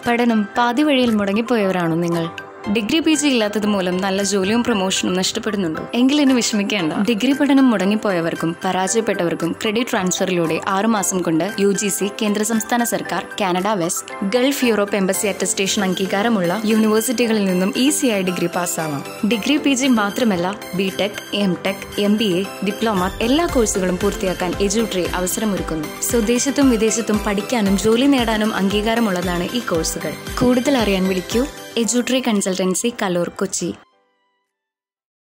പഠനം പാതി വഴിയിൽ മുടങ്ങിപ്പോയവരാണോ നിങ്ങൾ? ഡിഗ്രി PG ഇല്ലാത്തത് മൂലം നല്ല ജോലിയും പ്രൊമോഷനും നഷ്ടപ്പെടുന്നുണ്ടോ? എങ്കിലിനി വിഷമിക്കേണ്ട. ഡിഗ്രി പഠനം മുടങ്ങിപ്പോയവർക്കും പരാജയപ്പെട്ടവർക്കും ക്രെഡിറ്റ് ട്രാൻസ്ഫറിലൂടെ 6 മാസം കൊണ്ട് UGC, കേന്ദ്ര സംസ്ഥാന സർക്കാർ, Canada west, Gulf, Europe embassy attestation അംഗീകാരമുള്ള യൂണിവേഴ്സിറ്റികളിൽ നിന്നും ഈസിയായി ഡിഗ്രി പാസ്സാവാം. ഡിഗ്രി PG മാത്രമല്ല, BTech, MTech, MBA, ഡിപ്ലോമ എല്ലാ കോഴ്സുകളും പൂർത്തിയാക്കാൻ edutree അവസരമൊരുക്കുന്നു. സ്വദേശത്തും വിദേശത്തും പഠിക്കാനും ജോലി നേടാനും അംഗീകാരമുള്ളതാണ് ഈ കോഴ്സുകൾ. കൂടുതൽ അറിയാൻ വിളിക്കൂ. edutree consultancy, Kaloor, Kochi.